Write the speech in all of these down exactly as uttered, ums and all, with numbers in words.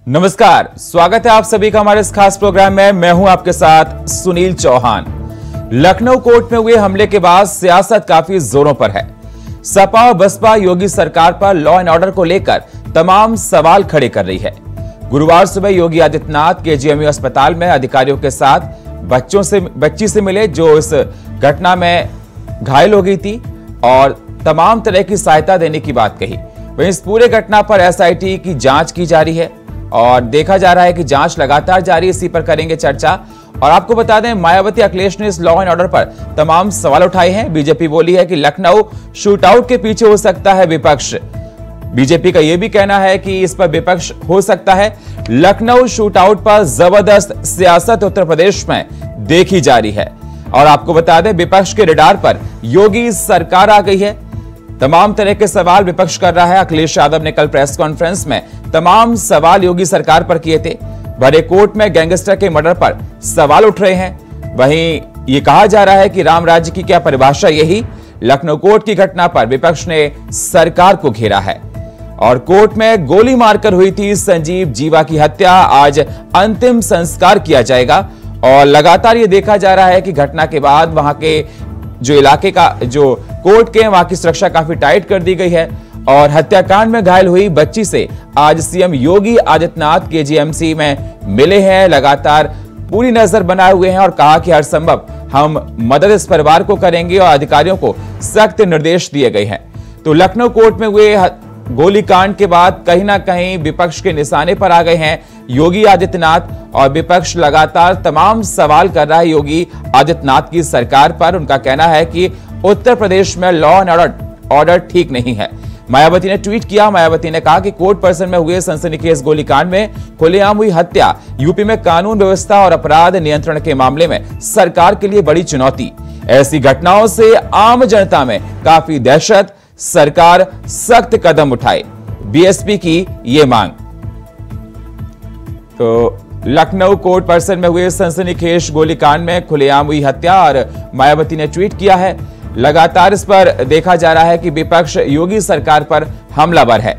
नमस्कार, स्वागत है आप सभी का हमारे इस खास प्रोग्राम में। मैं हूं आपके साथ सुनील चौहान। लखनऊ कोर्ट में हुए हमले के बाद सियासत काफी जोरों पर है। सपा और बसपा योगी सरकार पर लॉ एंड ऑर्डर को लेकर तमाम सवाल खड़े कर रही है। गुरुवार सुबह योगी आदित्यनाथ केजीएमयू अस्पताल में अधिकारियों के साथ बच्चों से बच्ची से मिले जो इस घटना में घायल हो गई थी और तमाम तरह की सहायता देने की बात कही। वहीं इस पूरे घटना पर एसआईटी की जांच की जा रही है और देखा जा रहा है कि जांच लगातार जारी, इसी पर करेंगे चर्चा। और आपको बता दें, मायावती अखिलेश ने इस लॉ एंड ऑर्डर पर तमाम सवाल उठाए हैं। बीजेपी बोली है कि लखनऊ शूटआउट के पीछे हो सकता है विपक्ष। बीजेपी का यह भी कहना है कि इस पर विपक्ष हो सकता है। लखनऊ शूटआउट पर जबरदस्त सियासत उत्तर प्रदेश में देखी जा रही है। और आपको बता दें, विपक्ष के रडार पर योगी सरकार आ गई है। तमाम तरह के सवाल विपक्ष कर रहा है। अखिलेश यादव ने कल प्रेस कॉन्फ्रेंस में तमाम सवाल योगी सरकार पर किए थे। बड़े कोर्ट में गैंगस्टर के मर्डर पर सवाल उठ रहे हैं। वहीं ये कहा जा रहा है कि राम राज्य की क्या परिभाषा, यही लखनऊ कोर्ट की घटना पर विपक्ष ने सरकार को घेरा है। और कोर्ट में गोली मारकर हुई थी संजीव जीवा की हत्या, आज अंतिम संस्कार किया जाएगा। और लगातार ये देखा जा रहा है कि घटना के बाद वहां के जो इलाके का जो कोर्ट के वहां की सुरक्षा काफी टाइट कर दी गई है। और हत्याकांड में घायल हुई बच्ची से आज सीएम योगी आदित्यनाथ केजीएमसी में मिले हैं, लगातार पूरी नजर बनाए हुए हैं और कहा कि हर संभव हम मदद इस परिवार को करेंगे और अधिकारियों को सख्त निर्देश दिए गए हैं। तो लखनऊ कोर्ट में हुए गोलीकांड के बाद कहीं ना कहीं विपक्ष के निशाने पर आ गए हैं योगी आदित्यनाथ। और विपक्ष लगातार तमाम सवाल कर रहा है योगी आदित्यनाथ की सरकार पर। उनका कहना है कि उत्तर प्रदेश में लॉ एंड ऑर्डर ऑर्डर ठीक नहीं है। मायावती ने ट्वीट किया। मायावती ने कहा कि कोर्ट परिसर में हुए सनसनीखेज गोलीकांड में खुलेआम हुई हत्या यूपी में कानून व्यवस्था और अपराध नियंत्रण के मामले में सरकार के लिए बड़ी चुनौती। ऐसी घटनाओं से आम जनता में काफी दहशत, सरकार सख्त कदम उठाए, बीएसपी की ये मांग। तो लखनऊ कोर्ट परिसर में हुए सनसनीखेज गोलीकांड में खुलेआम हुई हत्या और मायावती ने ट्वीट किया है। लगातार इस पर देखा जा रहा है कि विपक्ष योगी सरकार पर हमलावर है।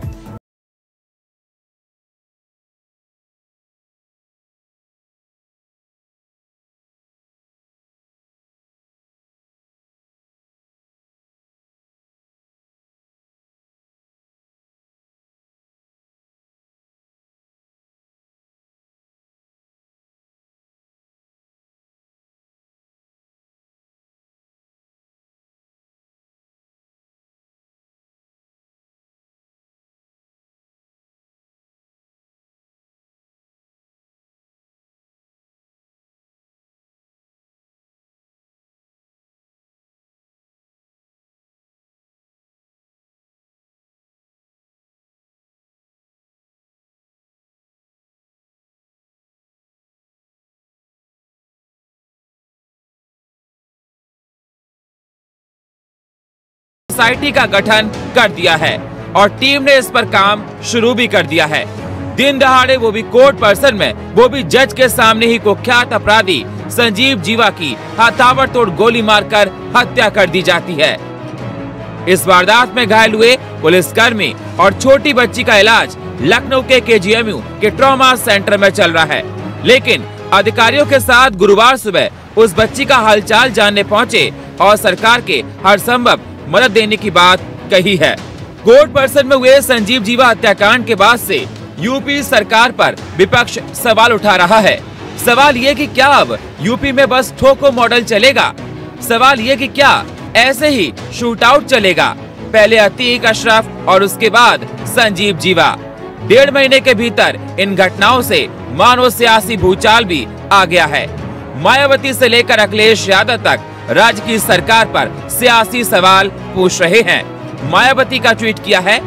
सोसाइटी का गठन कर दिया है और टीम ने इस पर काम शुरू भी कर दिया है। दिन दहाड़े, वो भी कोर्ट परिसर में, वो भी जज के सामने ही कुख्यात अपराधी संजीव जीवा की ताबड़तोड़ गोली मारकर हत्या कर दी जाती है। इस वारदात में घायल हुए पुलिसकर्मी और छोटी बच्ची का इलाज लखनऊ के केजीएमयू के ट्रॉमा सेंटर में चल रहा है। लेकिन अधिकारियों के साथ गुरुवार सुबह उस बच्ची का हालचाल जानने पहुंचे और सरकार के हर संभव मदद देने की बात कही है। कोर्ट परिसर में हुए संजीव जीवा हत्याकांड के बाद से यूपी सरकार पर विपक्ष सवाल उठा रहा है। सवाल ये कि क्या अब यूपी में बस ठोको मॉडल चलेगा? सवाल ये कि क्या ऐसे ही शूटआउट चलेगा? पहले अतीक अशरफ और उसके बाद संजीव जीवा। डेढ़ महीने के भीतर इन घटनाओं से मानो सियासी भूचाल भी आ गया है। मायावती से लेकर अखिलेश यादव तक राज्य की सरकार पर सियासी सवाल पूछ रहे हैं। मायावती का ट्वीट किया है,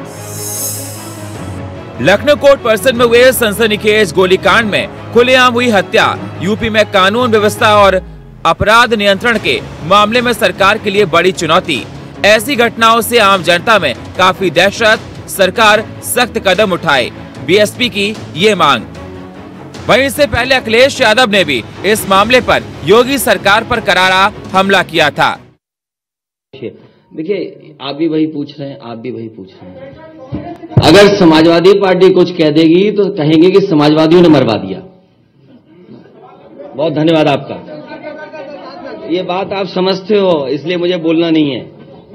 लखनऊ कोर्ट परिसर में हुए सनसनीखेज गोलीकांड में खुलेआम हुई हत्या यूपी में कानून व्यवस्था और अपराध नियंत्रण के मामले में सरकार के लिए बड़ी चुनौती। ऐसी घटनाओं से आम जनता में काफी दहशत, सरकार सख्त कदम उठाए, बीएसपी की ये मांग। वहीं इससे पहले अखिलेश यादव ने भी इस मामले पर योगी सरकार पर करारा हमला किया था। देखिए, आप भी वही पूछ रहे हैं, आप भी वही पूछ रहे हैं। अगर समाजवादी पार्टी कुछ कह देगी तो कहेंगे कि समाजवादियों ने मरवा दिया। बहुत धन्यवाद आपका। ये बात आप समझते हो, इसलिए मुझे बोलना नहीं है।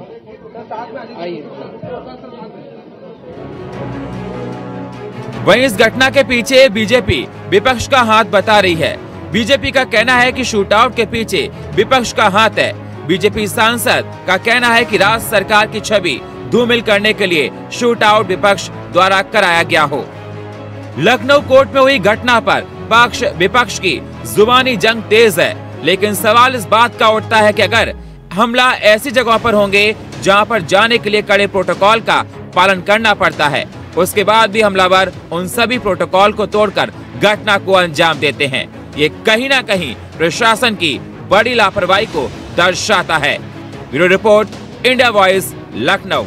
वहीं इस घटना के पीछे बीजेपी विपक्ष का हाथ बता रही है। बीजेपी का कहना है कि शूटआउट के पीछे विपक्ष का हाथ है। बीजेपी सांसद का कहना है कि राज्य सरकार की छवि धूमिल करने के लिए शूटआउट विपक्ष द्वारा कराया गया हो। लखनऊ कोर्ट में हुई घटना पर पक्ष विपक्ष की जुबानी जंग तेज है, लेकिन सवाल इस बात का उठता है कि अगर हमला ऐसी जगहों पर होंगे जहां पर जाने के लिए कड़े प्रोटोकॉल का पालन करना पड़ता है, उसके बाद भी हमलावर उन सभी प्रोटोकॉल को तोड़कर घटना को अंजाम देते हैं, ये कहीं ना कहीं प्रशासन की बड़ी लापरवाही को दर्शाता है। Bureau report, India voice, Lucknow.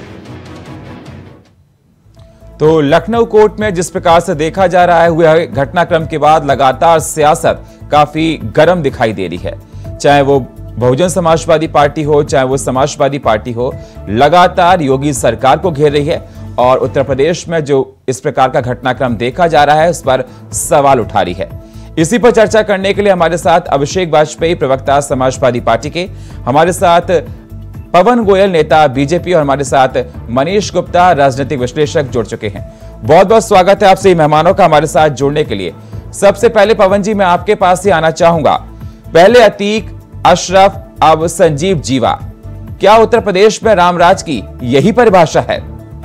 तो लखनऊ कोर्ट में जिस प्रकार से देखा जा रहा है हुए घटनाक्रम के बाद लगातार सियासत काफी गर्म दिखाई दे रही है। चाहे वो बहुजन समाजवादी पार्टी हो, चाहे वो समाजवादी पार्टी हो, लगातार योगी सरकार को घेर रही है और उत्तर प्रदेश में जो इस प्रकार का घटनाक्रम देखा जा रहा है उस पर सवाल उठा रही है। इसी पर चर्चा करने के लिए हमारे साथ अभिषेक वाजपेयी, प्रवक्ता समाजवादी पार्टी के, हमारे साथ पवन गोयल, नेता बीजेपी, और हमारे साथ मनीष गुप्ता, राजनीतिक विश्लेषक जुड़ चुके हैं। बहुत बहुत स्वागत है आप सभी मेहमानों का हमारे साथ जुड़ने के लिए। सबसे पहले पवन जी, मैं आपके पास ही आना चाहूंगा। पहले अतीक, अशरफ, अब संजीव जीवा, क्या उत्तर प्रदेश में रामराज की यही परिभाषा है?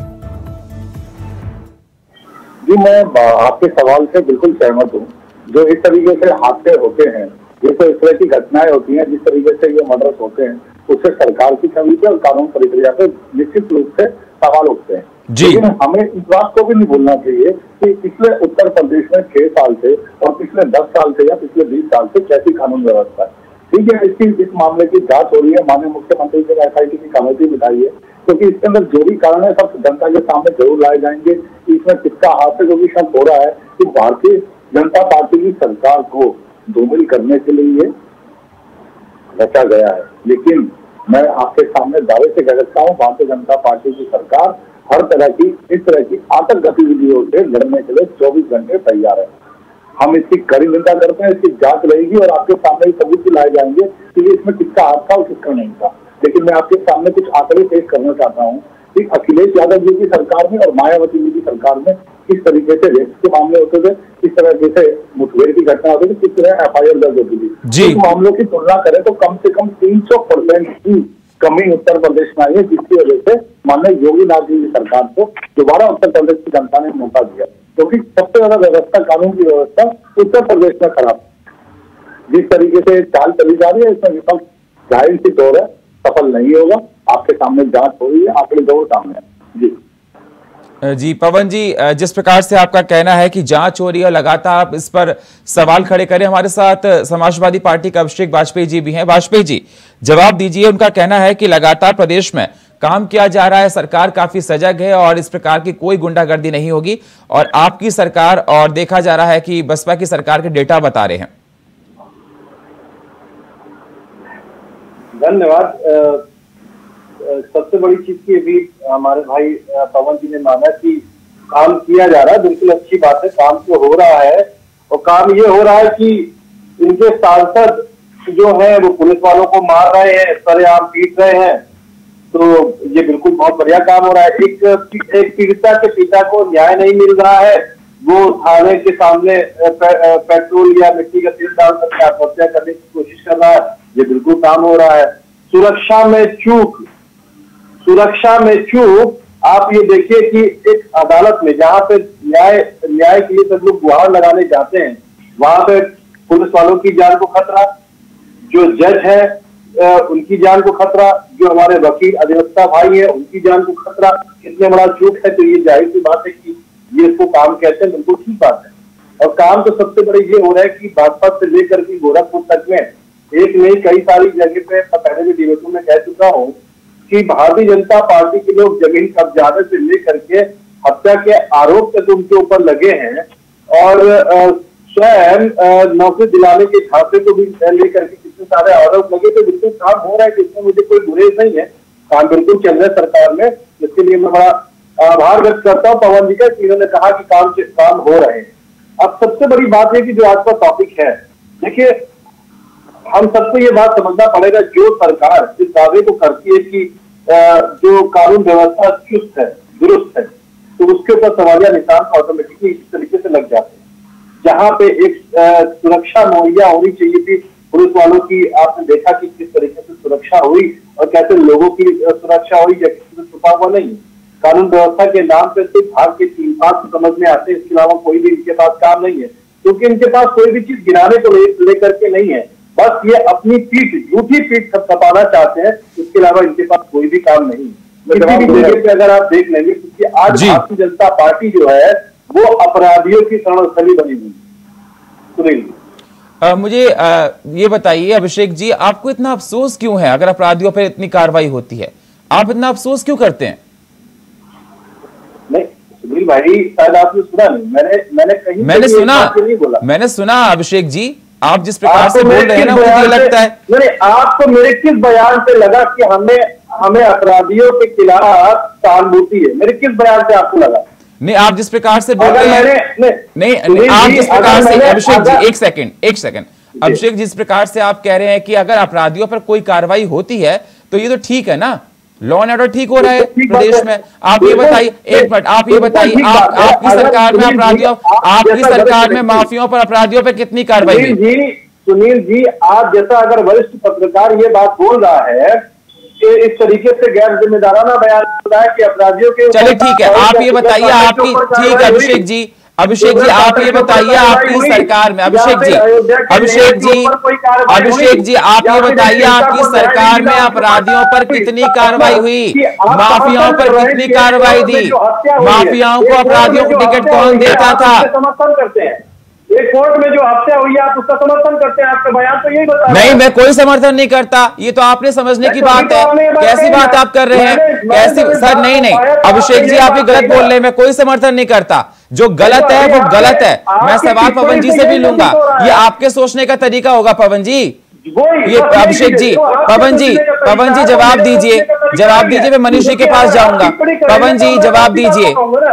जी, मैं आपके सवाल से बिल्कुल सहमत हूँ। जो इस तरीके से हादसे होते हैं, जैसे इस तरह की घटनाएं होती हैं, जिस तरीके से ये मर्डर्स होते हैं, उससे सरकार की छवि पे और कानून प्रक्रिया पे निश्चित रूप से सवाल उठते हैं। लेकिन हमें इस बात को भी नहीं भूलना चाहिए कि पिछले उत्तर प्रदेश में छह साल से और पिछले दस साल से या पिछले बीस साल से कैसी कानून व्यवस्था है। ठीक है, इसकी इस मामले की जांच हो रही है। माननीय मुख्यमंत्री ने एस आई टी की कमेटी बिठाई है, क्योंकि इसके अंदर जो भी कारण है सब जनता के सामने जरूर लाए जाएंगे। इसमें किसका हाथ है, जो भी शक हो रहा है कि भारतीय जनता पार्टी की सरकार को धूमिल करने के लिए ये रचा गया है। लेकिन मैं आपके सामने दावे से कह सकता हूँ, भारतीय जनता पार्टी की सरकार हर तरह की इस तरह की आतंक गतिविधियों से लड़ने के लिए चौबीस घंटे तैयार है। हम इसकी कड़ी निंदा करते हैं। इसकी जांच रहेगी और आपके सामने सबूत भी लाए जाएंगे कि इसमें किसका हाथ था और किसका नहीं था। लेकिन मैं आपके सामने कुछ आंकड़े पेश करना चाहता हूँ कि अखिलेश यादव जी की सरकार में और मायावती जी की सरकार में किस तरीके से रेप के मामले होते थे, किस तरह से मुठभेड़ की घटना होती थी, किस तरह एफ आई आर दर्ज होती थी। इन मामलों की तुलना करें तो कम से कम तीन सौ परसेंट की कमी उत्तर प्रदेश में आई है, जिसकी वजह से माननीय योगी नाथ जी की सरकार को दोबारा उत्तर प्रदेश की जनता ने मौका दिया, क्योंकि सबसे ज्यादा व्यवस्था, कानून की व्यवस्था उत्तर प्रदेश में खराब। जिस तरीके से चाल चली जा रही है, इसमें विपक्ष जाहिर सी तौर है सफल नहीं होगा। आपके सामने जांच हो रही है, आंकड़े जरूर सामने है। जी जी पवन जी, जिस प्रकार से आपका कहना है कि जांच हो रही है, लगातार आप इस पर सवाल खड़े करें। हमारे साथ समाजवादी पार्टी का अभिषेक वाजपेयी जी भी हैं। वाजपेयी जी, जवाब दीजिए। उनका कहना है कि लगातार प्रदेश में काम किया जा रहा है, सरकार काफी सजग है और इस प्रकार की कोई गुंडागर्दी नहीं होगी, और आपकी सरकार और देखा जा रहा है कि बसपा की सरकार के डेटा बता रहे हैं। धन्यवाद। सबसे बड़ी चीज की अभी हमारे भाई पवन जी ने माना कि काम किया जा रहा है, बिल्कुल अच्छी बात है। काम तो हो रहा है, और काम ये हो रहा है कि इनके सांसद जो है वो पुलिस वालों को मार रहे हैं, सरेआम पीट रहे हैं, तो ये बिल्कुल बहुत बढ़िया काम हो रहा है। एक एक पीड़िता के पिता को न्याय नहीं मिल रहा है, वो थाने के सामने पे, पेट्रोल या मिट्टी का तेल डाल करके आत्महत्या करने की कोशिश कर रहा है, ये बिल्कुल काम हो रहा है। सुरक्षा में चूक, सुरक्षा में चूक आप ये देखिए कि एक अदालत में जहां पे न्याय न्याय के लिए सब लोग गुहार लगाने जाते हैं, वहां पे पुलिस वालों की जान को खतरा, जो जज है उनकी जान को खतरा, जो हमारे वकील अधिवक्ता भाई है उनकी जान को खतरा। कितने बड़ा चूक है, तो ये जाहिर सी बात है कि ये इसको काम कहते हैं, बिल्कुल ठीक बात है। और काम तो सबसे बड़े ये हो रहा है कि भाजपा से लेकर के गोरखपुर तक में एक नहीं कई सारी जगह पे, पहले भी डिबेटों में कह चुका हूँ कि भारतीय जनता पार्टी के लोग जमीन कब्जाने से लेकर के हत्या के आरोप तक उनके ऊपर लगे हैं, और स्वयं नौकरी दिलाने के झांसे को भी लेकर के कितने सारे आरोप लगे। तो बिल्कुल काम हो रहा है, जिसमें मुझे कोई गुरेज नहीं है। काम बिल्कुल चल रहा है सरकार में, जिसके लिए मैं बड़ा आभार व्यक्त करता हूँ पवन जी का कि इन्होंने कहा कि काम काम हो रहे हैं। अब सबसे बड़ी बात है कि जो आज का टॉपिक है, देखिए हम सबको ये बात समझना पड़ेगा, जो सरकार इस दावे को करती है कि जो कानून व्यवस्था चुस्त है, दुरुस्त है, तो उसके ऊपर सवालिया निशान ऑटोमेटिकली इस तरीके से लग जाते हैं। जहां पे एक सुरक्षा मुहैया होनी चाहिए थी पुलिस वालों की, आपने देखा कि किस तरीके से सुरक्षा हुई और कैसे लोगों की सुरक्षा हुई, या किसी से छुपा हुआ नहीं। कानून व्यवस्था के नाम पे सिर्फ भाग के तीन पांच समझ में आते हैं, इसके अलावा कोई भी इनके पास काम नहीं है, क्योंकि इनके पास कोई भी चीज गिराने को लेकर के नहीं है। बस ये अपनी पीठ, झूठी पीठ थपथपाना चाहते हैं, इसके अलावा इनके पास कोई भी काम नहीं। किसी भी जगह पे अगर आप देख लेंगे, क्योंकि आज भारतीय जनता पार्टी जो है वो अपराधियों की शरणस्थली बनी हुई है। सुनील आ, मुझे आ, ये बताइए अभिषेक जी, आपको इतना अफसोस क्यों है अगर अपराधियों पर इतनी कार्रवाई होती है? आप इतना अफसोस क्यों करते हैं? नहीं सुनील भाई, शायद आपने सुना नहीं, मैंने मैंने कहीं मैंने सुना नहीं बोला। मैंने सुना अभिषेक जी, आप जिस प्रकार से बोल रहे हैं ना, मुझे लगता है नहीं, आपको मेरे किस बयान से लगा कि हमें हमें अपराधियों के खिलाफ सहानुभूति है? मेरे किस बयान से आपको लगा? नहीं, आप जिस प्रकार से बोल रहे हैं, नहीं, नहीं आप जिस प्रकार से, अभिषेक जी एक सेकंड एक सेकंड अभिषेक, जिस प्रकार से आप कह रहे हैं कि अगर अपराधियों पर कोई कार्रवाई होती है तो ये तो ठीक है ना, लॉ एंड ऑर्डर ठीक हो रहा है प्रदेश में। आप ये बताइए, एक मिनट आप ये बताइए, आप आपकी सरकार में अपराधियों, आपकी सरकार में माफियाओं पर, अपराधियों पर कितनी कार्रवाई हुई? सुनील जी, आप जैसा अगर वरिष्ठ पत्रकार ये बात बोल रहा है कि इस तरीके से गैर जिम्मेदाराना बयान रहा है कि अपराधियों के, चलिए ठीक है, आप ये बताइए आपकी, ठीक है अभिषेक जी, अभिषेक जी आप ये बताइए आपकी सरकार में, अभिषेक जी अभिषेक जी अभिषेक जी आप ये बताइए आपकी सरकार में अपराधियों पर कितनी कार्रवाई हुई, माफियाओं पर कितनी कार्रवाई दी, माफियाओं को अपराधियों को टिकट कौन देता था? समर्थन करते हैं, एक कोर्ट में जो हत्या हुई है आप उसका समर्थन करते हैं, आपका बयान तो यही बता। नहीं, मैं कोई समर्थन नहीं करता, ये तो आपने समझने की बात है। कैसी बात आप कर रहे हैं? कैसी सर? नहीं नहीं अभिषेक जी आप ये गलत बोल रहे हैं, मैं कोई समर्थन नहीं करता, जो गलत है वो गलत है। मैं सवाल पवन जी से भी लूंगा, ये आपके सोचने का तरीका होगा पवन जी। ये अभिषेक जी, पवन जी पवन जी जवाब दीजिए, जवाब दीजिए, मैं मनीष जी के पास जाऊंगा। पवन जी जवाब दीजिए।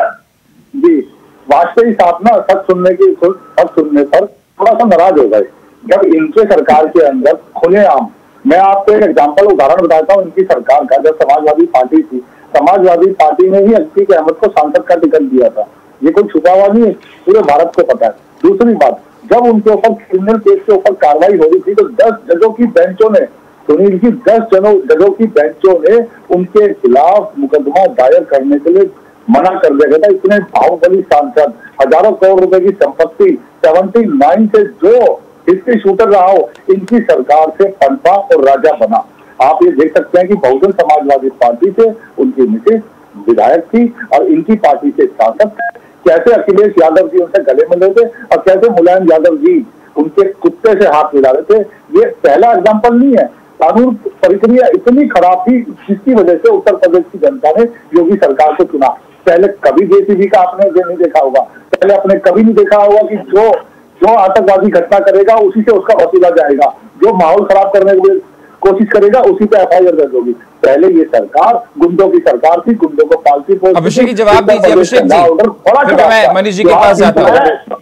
वाजपेयी साहब ना सच सुनने की सच सुनने पर थोड़ा सा नाराज हो गए जब इनके सरकार के अंदर खुलेआम, मैं आपको एक एग्जांपल उदाहरण बताता हूँ इनकी सरकार का। जब समाजवादी पार्टी थी, समाजवादी पार्टी ने ही अतीक अहमद को सांसद का टिकट दिया था, ये कोई छुपा हुआ नहीं है, पूरे भारत को पता है। दूसरी बात, जब उनके ऊपर क्रिमिनल केस के ऊपर कार्रवाई हो रही थी तो दस जजों की बेंचों ने, सुनील की दस जनों जजों की बेंचों ने उनके खिलाफ मुकदमा दायर करने के लिए मना कर दिया गया था। इतने बाहुबली सांसद, हजारों करोड़ रुपए की संपत्ति, सेवेंटी नाइन से जो हिस्ट्री शूटर रहा हो, इनकी सरकार से पनपा और राजा बना। आप ये देख सकते हैं कि बहुजन समाजवादी पार्टी से उनकी मिसेज विधायक थी और इनकी पार्टी से सांसद थे। कैसे अखिलेश यादव जी उनसे गले मिले थे और कैसे मुलायम यादव जी उनके कुत्ते से हाथ मिला रहे थे। ये पहला एग्जाम्पल नहीं है। कानून प्रक्रिया इतनी खराब थी जिसकी वजह से उत्तर प्रदेश की जनता ने योगी सरकार को चुना। पहले कभी जेसीबी का आपने नहीं देखा होगा, पहले आपने कभी नहीं देखा होगा कि जो जो आतंकवादी घटना करेगा उसी से उसका वसूला जाएगा, जो माहौल खराब करने की कोशिश करेगा उसी पे एफ आई आर दर्ज होगी। पहले ये सरकार गुंडों की सरकार थी, गुंडों को पालती पोसती। अभिषेक जी जवाब दीजिए, अभिषेक जी मैं मनीष जी के पास जाता हूँ।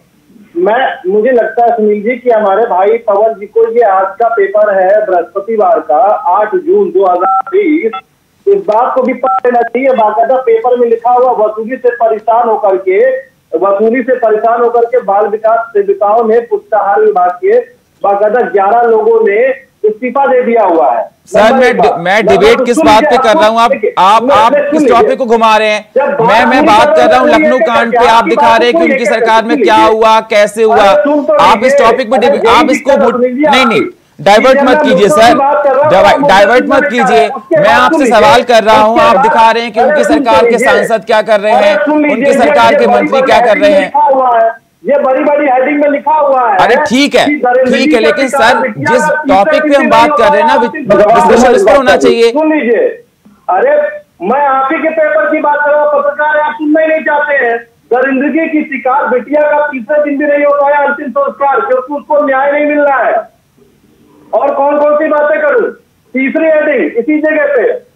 मैं मुझे लगता है सुनील जी कि हमारे भाई पवन जी को ये आज का पेपर है बृहस्पतिवार का आठ जून दो हजार बीस, इस बात को भी पढ़ लेना चाहिए। बाकायदा पेपर में लिखा हुआ, वसूली से परेशान होकर के वसूली से परेशान होकर के बाल विकास सेविकाओं ने पुष्टाहार विभाग के बाकायदा ग्यारह लोगों ने इस्तीफा दे दिया हुआ है। सर मैं मैं डिबेट किस बात पे कर रहा हूँ? आप आप आप किस टॉपिक को घुमा रहे हैं? मैं मैं बात कर रहा हूँ लखनऊ कांड पे, आप दिखा रहे हैं कि उनकी सरकार में क्या हुआ, कैसे हुआ। आप इस टॉपिक पे आप इसको नहीं नहीं डाइवर्ट मत कीजिए सर, डाइवर्ट मत कीजिए। मैं आपसे सवाल कर रहा हूं, आप दिखा रहे हैं कि उनकी सरकार के सांसद क्या कर रहे हैं, उनकी सरकार के मंत्री क्या कर रहे हैं। ये बड़ी बड़ी हेडिंग में लिखा हुआ है। अरे ठीक है ठीक है, लेकिन सर जिस टॉपिक पे हम बात कर रहे हैं ना, डिस्कशन इस पर होना चाहिए। सुन लीजिए, अरे मैं आप ही के पेपर की बात कर रहा हूँ, पत्रकार आप सुनना ही नहीं चाहते हैं। दरिंदगी की शिकार बिटिया का तीसरे दिन भी नहीं हो पाया अंतिम संस्कार, क्योंकि उसको न्याय नहीं मिल रहा है। और कौन कौन सी बातें करूं? तीसरी हेडिंग इसी जगह पे,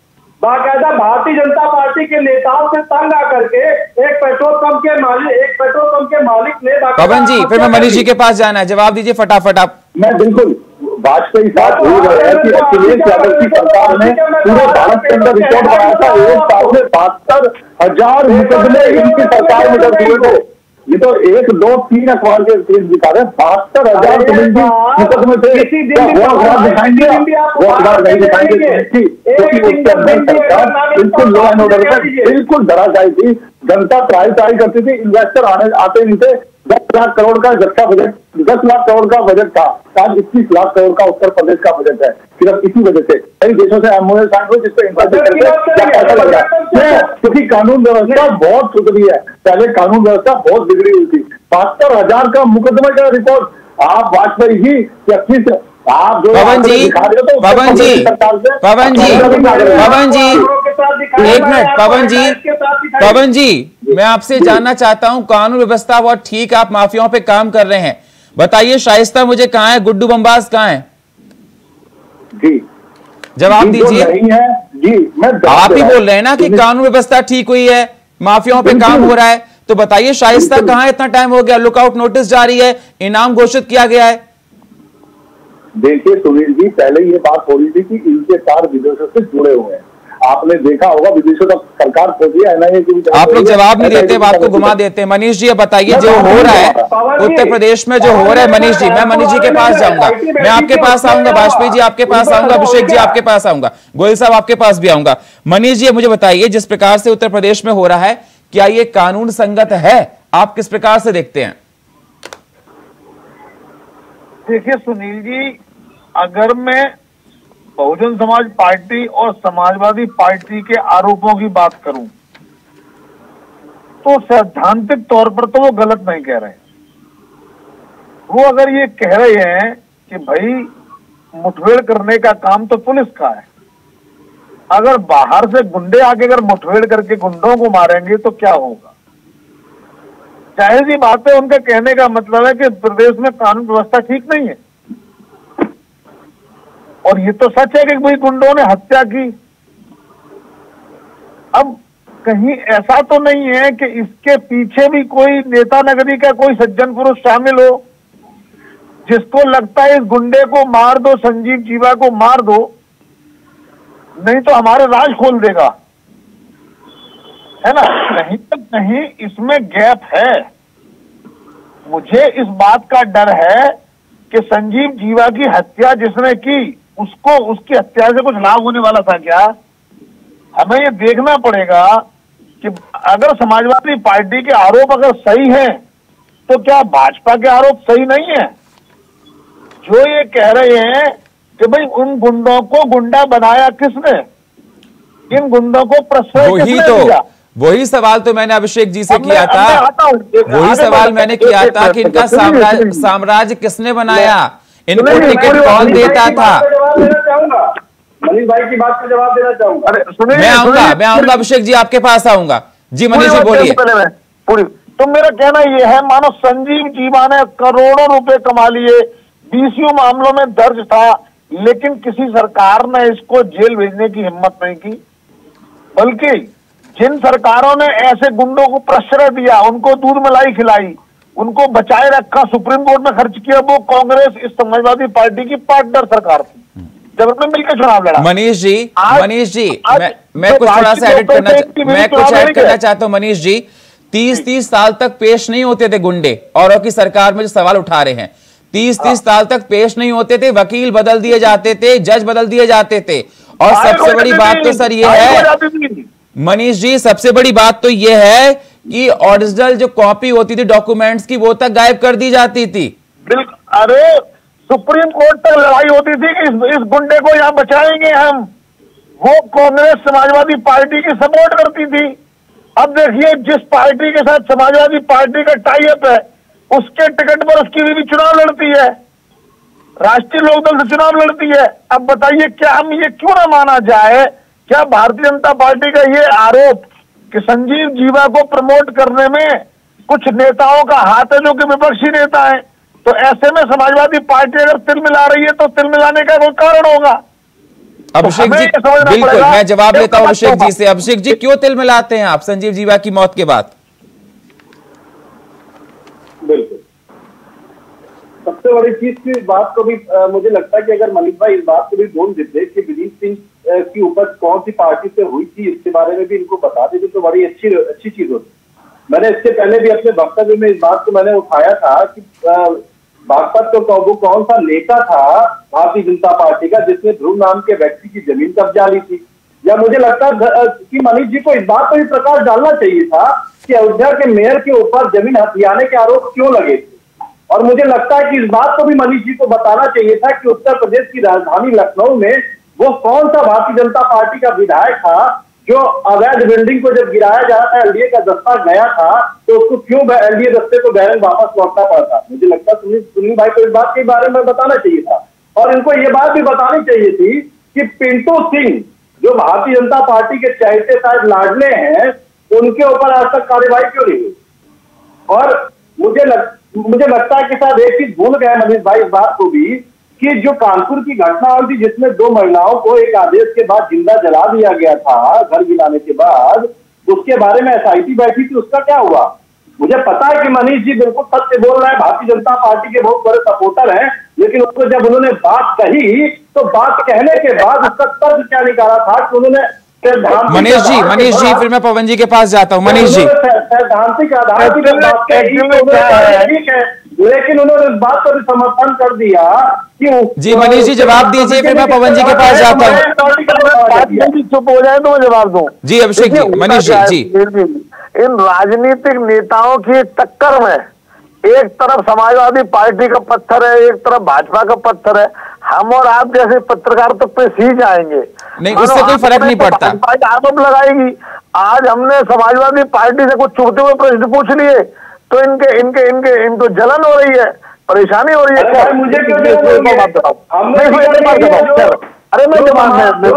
बाकायदा भारतीय जनता पार्टी के नेताओं से तंग आकर के एक पेट्रोल पंप के मालिक एक पेट्रोल पंप के मालिक ने पवन जी, फिर मैं मनीष जी के पास जाना है, जवाब दीजिए फटाफट आप। मैं बिल्कुल वाजपेयी साहब भूल रहे हैं कि अखिलेश यादव की सरकार ने पूरे भारत के अंदर रिकॉर्ड बनाया था। एक साल में बहत्तर हजार मुकदमे इनकी सरकार में जब हुए थे। ये तो एक दो तीन अखबार के केस दिखा रहे हैं, बहत्तर हजार मुकदमे थे। वो अखबार दिखाएंगे, वो अखबार नहीं दिखाएंगे क्योंकि उसके अंदर सरकार बिल्कुल लॉ एंड ऑर्डर में बिल्कुल धराशायी थी। जनता ट्राई ट्राई करती थी, इन्वेस्टर आने आते नहीं थे। दस लाख करोड़ का रक्षा बजट, दस लाख करोड़ का बजट था, आज इक्कीस लाख करोड़ का उत्तर प्रदेश का बजट है। सिर्फ इसी वजह से कई देशों से एमओयू साइन हुए जिससे पैसा लग रहा है, क्योंकि कानून व्यवस्था बहुत सुधरी है। पहले कानून व्यवस्था बहुत बिगड़ी हुई थी। बहत्तर हजार का मुकदमे का रिकॉर्ड आप वाजपेयी जी इक्कीस आप जो पवन जी पवन जी पवन जी पवन जी एक मिनट पवन जी पवन जी मैं आपसे जानना चाहता हूं, कानून व्यवस्था बहुत ठीक, आप माफियाओं पे काम कर रहे हैं, बताइए शाइस्ता मुझे कहां है, गुड्डू बम्बास कहां है? जी जवाब दीजिए। नहीं है जी, मैं आप ही बोल रहे हैं ना कि कानून व्यवस्था ठीक हुई है, माफियाओं पे काम हो रहा है, तो बताइए शाइस्ता कहां है? इतना टाइम हो गया, लुकआउट नोटिस जारी है, इनाम घोषित किया गया है। देखिए सुनील जी, पहले ये बात हो रही थी कि इनके चार विदेशों से जुड़े हुए हैं, आपने देखा होगा विदेशों का सरकार खोजी है एनआईए की। आप लोग जवाब नहीं देते, बात को घुमा देते हैं। मनीष जी बताइए जो हो रहा है उत्तर प्रदेश में, जो हो रहा है। मनीष जी, मैं मनीष जी के पास जाऊंगा, मैं आपके पास आऊंगा, वाजपेयी जी आपके पास आऊंगा, अभिषेक जी आपके पास आऊंगा, गोयल साहब आपके पास भी आऊंगा। मनीष जी मुझे बताइए, जिस प्रकार से उत्तर प्रदेश में हो रहा है, क्या ये कानून संगत है? आप किस प्रकार से देखते हैं? देखिए सुनील जी, अगर मैं बहुजन समाज पार्टी और समाजवादी पार्टी के आरोपों की बात करूं तो सैद्धांतिक तौर पर तो वो गलत नहीं कह रहे। वो अगर ये कह रहे हैं कि भाई मुठभेड़ करने का काम तो पुलिस का है, अगर बाहर से गुंडे आके अगर मुठभेड़ करके गुंडों को मारेंगे तो क्या होगा? जाहिर सी बात है, उनका कहने का मतलब है कि प्रदेश में कानून व्यवस्था ठीक नहीं है। और ये तो सच है कि भाई गुंडों ने हत्या की। अब कहीं ऐसा तो नहीं है कि इसके पीछे भी कोई नेता नगरी का कोई सज्जन पुरुष शामिल हो, जिसको लगता है इस गुंडे को मार दो, संजीव जीवा को मार दो, नहीं तो हमारे राज खोल देगा, है ना? कहीं तक कहीं इसमें गैप है। मुझे इस बात का डर है कि संजीव जीवा की हत्या जिसने की, उसको उसकी हत्या से कुछ लाभ होने वाला था क्या? हमें ये देखना पड़ेगा कि अगर समाजवादी पार्टी के आरोप अगर सही हैं, तो क्या भाजपा के आरोप सही नहीं है? जो ये कह रहे हैं कि भाई उन गुंडों को गुंडा बनाया किसने, इन गुंडों को प्रश्रय किसने तो, दिया? वही सवाल तो मैंने अभिषेक जी से किया था, वही सवाल मैंने किया था कि इनका साम्राज्य साम्राज्य किसने बनाया, इनको टिकट कौन देता था? मनीष भाई की बात का जवाब देना चाहूंगा। अरे मैं आऊंगा मैं आऊंगा अभिषेक जी आपके पास आऊंगा। जी मनीष जी बोलिए। पूरी तो मेरा कहना यह है, मानो संजीव जीवा ने करोड़ों रुपए कमा लिए, बीसीयू मामलों में दर्ज था, लेकिन किसी सरकार ने इसको जेल भेजने की हिम्मत नहीं की। बल्कि जिन सरकारों ने ऐसे गुंडों को प्रश्रय दिया, उनको दूध मलाई खिलाई, उनको बचाए रखा, सुप्रीम कोर्ट में खर्च किया, वो कांग्रेस इस समाजवादी पार्टी की पार्टनर सरकार थी, जब उन्होंने मिलकर चुनाव लड़ा। मनीष जी मनीष जी मैं मैं कुछ थोड़ा सा एडिट करना मैं कुछ ऐड करना चाहता हूं। मनीष जी, तीस तीस साल तक पेश नहीं होते थे गुंडे, औरों की सरकार में जो सवाल उठा रहे हैं, तीस तीस साल तक पेश नहीं होते थे, वकील बदल दिए जाते थे, जज बदल दिए जाते थे। और सबसे बड़ी बात तो सर ये है मनीष जी, सबसे बड़ी बात तो ये है कि ओरिजिनल जो कॉपी होती थी डॉक्यूमेंट्स की, वो तक गायब कर दी जाती थी। बिल्कुल, अरे सुप्रीम कोर्ट तक लड़ाई होती थी कि इस, इस गुंडे को यहां बचाएंगे हम। वो कांग्रेस समाजवादी पार्टी की सपोर्ट करती थी। अब देखिए, जिस पार्टी के साथ समाजवादी पार्टी का टाई अप है, उसके टिकट पर उसकी बीवी चुनाव लड़ती है, राष्ट्रीय लोकदल से चुनाव लड़ती है। अब बताइए, क्या हम ये क्यों ना माना जाए, क्या भारतीय जनता पार्टी का ये आरोप कि संजीव जीवा को प्रमोट करने में कुछ नेताओं का हाथ है जो कि विपक्षी नेता है, तो ऐसे में समाजवादी पार्टी अगर तिल मिला रही है तो तिल मिलाने का कोई कारण होगा। अभिषेक जी बिल्कुल, मैं जवाब लेता हूं अभिषेक जी से। अभिषेक जी, क्यों तिल मिलाते हैं आप संजीव जीवा की मौत के बाद? बिल्कुल, सबसे बड़ी चीज की बात को भी आ, मुझे लगता है कि अगर मनीष भाई इस बात को भी बोल देते कि विनीत सिंह की उपज कौन सी पार्टी से हुई थी, इसके बारे में भी इनको बता देते तो बड़ी अच्छी अच्छी चीज होती। मैंने इससे पहले भी अपने वक्तव्य में इस बात को मैंने उठाया था कि बागपत तो वो कौन सा नेता था भारतीय जनता पार्टी का जिसने ध्रुव नाम के व्यक्ति की जमीन कब्जा ली थी। या मुझे लगता है कि मनीष जी को इस बात पर भी प्रकाश डालना चाहिए था कि अयोध्या के मेयर के ऊपर जमीन हथियाने के आरोप क्यों लगे थे। और मुझे लगता है कि इस बात को भी मनीष जी को बताना चाहिए था कि उत्तर प्रदेश की राजधानी लखनऊ में वो कौन सा भारतीय जनता पार्टी का विधायक था जो अवैध बिल्डिंग को जब गिराया जा रहा था, एलडीए का दस्ता गया था, तो उसको क्यों एलडीए दस्ते को बैरंग वापस लौटना पड़ा था। मुझे लगता है सुनील सुनील भाई को इस बात के बारे में बताना चाहिए था। और इनको ये बात भी बतानी चाहिए थी कि पिंटू सिंह जो भारतीय जनता पार्टी के चहेते शायद लाडले हैं, उनके ऊपर आज तक कार्रवाई क्यों नहीं हुई। और मुझे लग, मुझे लगता है कि शायद एक चीज भूल गए मनीष भाई इस बात को भी कि जो कानपुर की घटना हुई थी जिसमें दो महिलाओं को एक आदेश के बाद जिंदा जला दिया गया था घर गिराने के बाद, उसके बारे में एसआईटी बैठी थी, उसका क्या हुआ। मुझे पता है कि मनीष जी बिल्कुल सत्य बोल रहे हैं, भारतीय जनता पार्टी के बहुत बड़े सपोर्टर हैं, लेकिन उसको जब उन्होंने बात कही तो बात कहने के बाद उसका तर्क क्या निकाला था कि उन्होंने मनीष जी मनीष जी फिर मैं पवन जी के पास जाता हूं। मनीष जी सैद्धांतिक आधार की बात है, लेकिन उन्होंने इस बात पर समर्थन कर दिया कि जी मनीष जी जवाब दीजिए, फिर मैं पवन जी के पास जाता हूं। चुप हो जाए तो मैं जवाब दूं। जी अभिषेक जी, मनीष जी जी इन राजनीतिक नेताओं की टक्कर में एक तरफ समाजवादी पार्टी का पत्थर है, एक तरफ भाजपा का पत्थर है। हम और आप जैसे पत्रकार तो पे ही जाएंगे, नहीं उससे कोई फर्क नहीं पड़ता। आरोप लगाएगी। आज हमने समाजवादी पार्टी से कुछ चुभते हुए प्रश्न पूछ लिए तो इनके इनके इनके इनको जलन हो रही है, परेशानी हो रही है। मुझे अरे मैं जवाब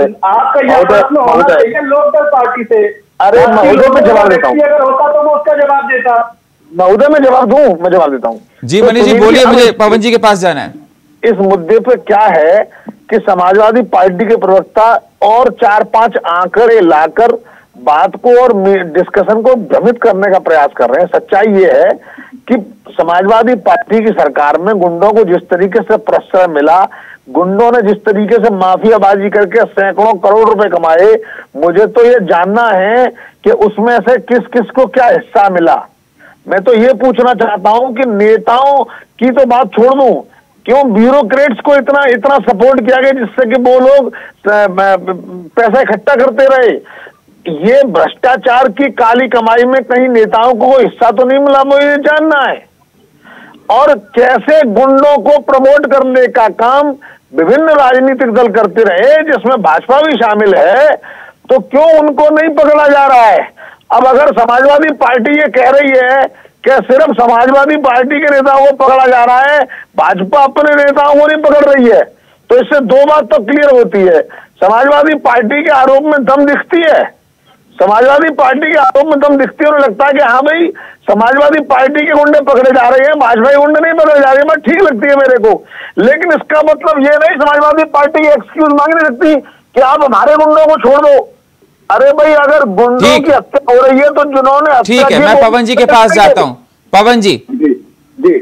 लोकदल पार्टी से अरे महोदय में जवाब देता हूँ, होता तो वो उसका जवाब देता। महोदय मैं जवाब दूं, मैं जवाब देता हूँ। जी मनीष जी बोलिए, मुझे पवन जी के पास जाना है। इस मुद्दे पे क्या है कि समाजवादी पार्टी के प्रवक्ता और चार पांच आंकड़े लाकर बात को और डिस्कशन को भ्रमित करने का प्रयास कर रहे हैं। सच्चाई ये है कि समाजवादी पार्टी की सरकार में गुंडों को जिस तरीके से प्रश्रय मिला, गुंडों ने जिस तरीके से माफियाबाजी करके सैकड़ों करोड़ रुपए कमाए, मुझे तो ये जानना है कि उसमें से किस किस को क्या हिस्सा मिला। मैं तो ये पूछना चाहता हूं कि नेताओं की तो बात छोड़ दूं, क्यों ब्यूरोक्रेट्स को इतना इतना सपोर्ट किया गया जिससे कि वो लोग पैसा इकट्ठा करते रहे। ये भ्रष्टाचार की काली कमाई में कहीं नेताओं को हिस्सा तो नहीं मिला, मुझे जानना है। और कैसे गुंडों को प्रमोट करने का काम विभिन्न राजनीतिक दल करते रहे जिसमें भाजपा भी शामिल है, तो क्यों उनको नहीं पकड़ा जा रहा है। अब अगर समाजवादी पार्टी ये कह रही है कि सिर्फ समाजवादी पार्टी के नेताओं को पकड़ा जा रहा है, भाजपा अपने नेताओं को नहीं पकड़ रही है, तो इससे दो बात तो क्लियर होती है। समाजवादी पार्टी के आरोप में दम दिखती है, समाजवादी पार्टी के आरोप में दम दिखती है और लगता है कि हाँ भाई समाजवादी पार्टी के गुंडे पकड़े जा रहे हैं, भाजपा के गुंडे नहीं पकड़े जा रहे हैं, बात ठीक लगती है मेरे को। लेकिन इसका मतलब ये नहीं समाजवादी पार्टी की एक्सक्यूज मांग नहीं सकती कि आप हमारे गुंडों को छोड़ दो। अरे भाई अगर गुंडों की हत्या हो रही है तो जिन्होंने ठीक है, मैं पवन जी के पास जाता हूं। पवन जी जी जी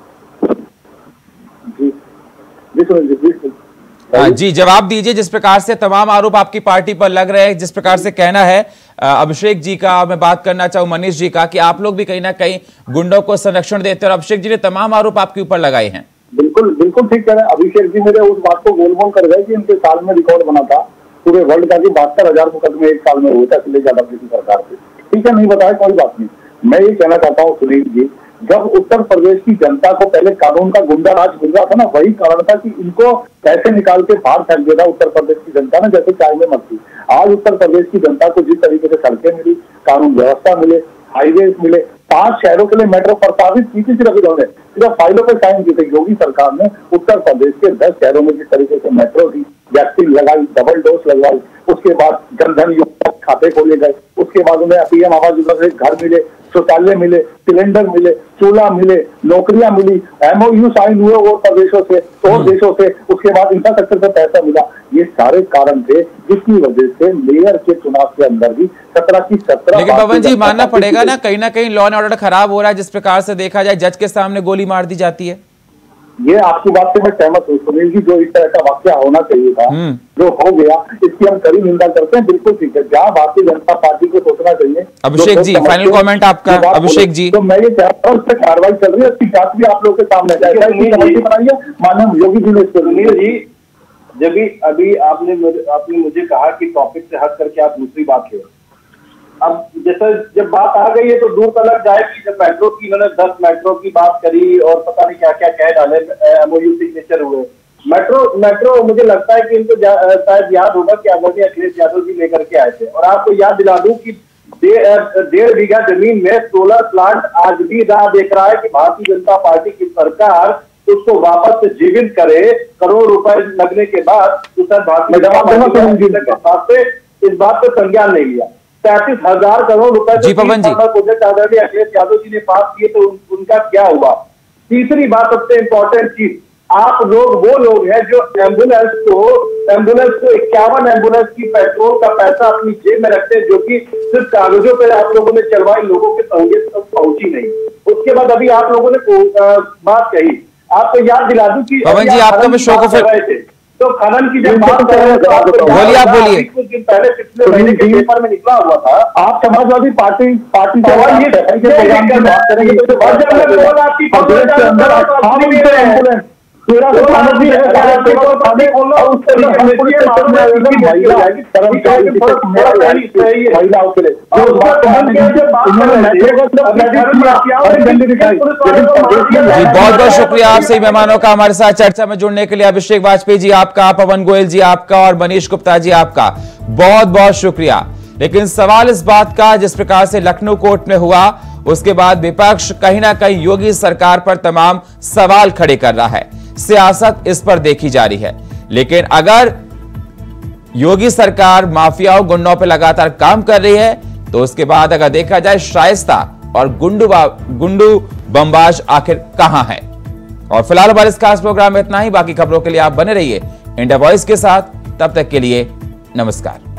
जी हाँ जी जवाब दीजिए। जिस प्रकार से तमाम आरोप आपकी पार्टी पर लग रहे हैं, जिस प्रकार से कहना है अभिषेक जी का, मैं बात करना चाहूं मनीष जी का, कि आप लोग भी कहीं ना कहीं गुंडों को संरक्षण देते हैं और अभिषेक जी ने तमाम आरोप आपके ऊपर लगाए हैं। बिल्कुल बिल्कुल ठीक कह रहे हैं अभिषेक जी। मेरे उस बात को गोलमोल कर गए कि इनके साल में रिकॉर्ड बना था पूरे वर्ल्ड का कि बहत्तर हजार मुकदमे एक साल में हुए थे अखिलेश यादव की सरकार से। ठीक है, नहीं बताया कोई बात नहीं। मैं ये कहना चाहता हूँ सुनील जी, जब उत्तर प्रदेश की जनता को पहले कानून का गुंडा राज मिल रहा था ना, वही कारण था कि इनको पैसे निकाल के बाहर फेंक दिया था उत्तर प्रदेश की जनता ने, जैसे चाय में मक्खी। आज उत्तर प्रदेश की जनता को जिस तरीके से सड़कें मिली, कानून व्यवस्था मिले, हाईवे मिले, पांच शहरों के लिए मेट्रो प्रस्तावित की थी, सिर्फ इन्होंने सिर्फ फाइलों पर साइन की थी। योगी सरकार ने उत्तर प्रदेश के दस शहरों में जिस तरीके से मेट्रो दी, वैक्सीन लगाई, डबल डोज लगवाई, उसके बाद जनधन योजना खाते खोले गए, उसके बाद उन्हें पीएम आवास योजना से घर मिले, शौचालय मिले, सिलेंडर मिले, चूल्हा मिले, नौकरियां मिली, एमओयू साइन हुए और प्रदेशों से और देशों से, उसके बाद इंफ्रास्ट्रक्चर पे पैसा मिला। ये सारे कारण थे जिसकी वजह से मेयर के चुनाव के अंदर भी सत्रह की सत्रह। लेकिन पवन जी मानना पड़ेगा ना, कहीं ना कहीं लॉ एंड ऑर्डर खराब हो रहा है। जिस प्रकार से देखा जाए जज के सामने गोली मार दी जाती है। ये आपकी बात से मैं सहमत हूँ सुनील जी, जो इस तरह का वाकया होना चाहिए था जो हो गया, इसकी हम कड़ी निंदा करते हैं। बिल्कुल ठीक है, जहाँ भारतीय जनता पार्टी को सोचना चाहिए। अभिषेक जी, फाइनल कमेंट आपका। अभिषेक जी, तो मैं ये चाहता हूँ, उस पर कार्रवाई चल रही है, उसकी जांच भी आप लोग के सामने बनाइए। माननीय योगी जी ने सुनील जी, जब भी अभी आपने आपने मुझे कहा कि टॉपिक से हट करके आप दूसरी बात करें। अब जैसे जब बात आ गई है तो दूर तक जाएगी। जब मेट्रो की इन्होंने दस मेट्रो की बात करी और पता नहीं क्या क्या कह डाले, एमओयू सिग्नेचर हुए। मेट्रो मेट्रो मुझे लगता है कि इनको शायद याद होगा कि आदरणीय अखिलेश यादव जी लेकर के आए थे। और आपको याद दिला दूं कि डेढ़ बीघा जमीन में सोलर प्लांट आज भी राह देख रहा है कि भारतीय जनता पार्टी की सरकार उसको वापस से जीवित करे। करोड़ रुपए लगने के बाद तो सर भारतीय जनता पार्टी इस बात पर संज्ञान नहीं लिया। पैंतीस हजार करोड़ रुपए प्रोजेक्ट आदरणीय अखिलेश यादव जी ने पास किए, तो उन, उनका क्या हुआ। तीसरी बात, सबसे इंपॉर्टेंट चीज, आप लोग वो लोग हैं जो एम्बुलेंस को एम्बुलेंस को इक्यावन एम्बुलेंस की पेट्रोल का पैसा अपनी जेब में रखते हैं, जो कि सिर्फ कागजों पर आप लोगों ने चलवाई, लोगों के सहूलियत तक पहुंची नहीं। उसके बाद अभी आप लोगों ने बात कही, आपको याद दिला दूं कि पवन जी आपका मैं शो को फिर तो खनन की जब बात कर रहे हैं, बोलिए आप बोलिए। कुछ दिन पहले पिछले महीने के पेपर में निकला हुआ था। आप समाजवादी पार्टी पार्टी जी बहुत बहुत शुक्रिया आप सभी मेहमानों का हमारे साथ चर्चा में जुड़ने के लिए। अभिषेक वाजपेयी जी आपका, पवन गोयल जी आपका और मनीष गुप्ता जी आपका बहुत बहुत शुक्रिया। लेकिन सवाल इस बात का, जिस प्रकार से लखनऊ कोर्ट में हुआ उसके बाद विपक्ष कहीं ना कहीं योगी सरकार पर तमाम सवाल खड़े कर रहा है, सियासत इस पर देखी जा रही है। लेकिन अगर योगी सरकार माफियाओं गुंडों पर लगातार काम कर रही है तो उसके बाद अगर देखा जाए शाइस्ता और गुंडू गुंडू बमबाज आखिर कहां है। और फिलहाल हमारे इस खास प्रोग्राम में इतना ही। बाकी खबरों के लिए आप बने रहिए इंडिया वॉइस के साथ। तब तक के लिए नमस्कार।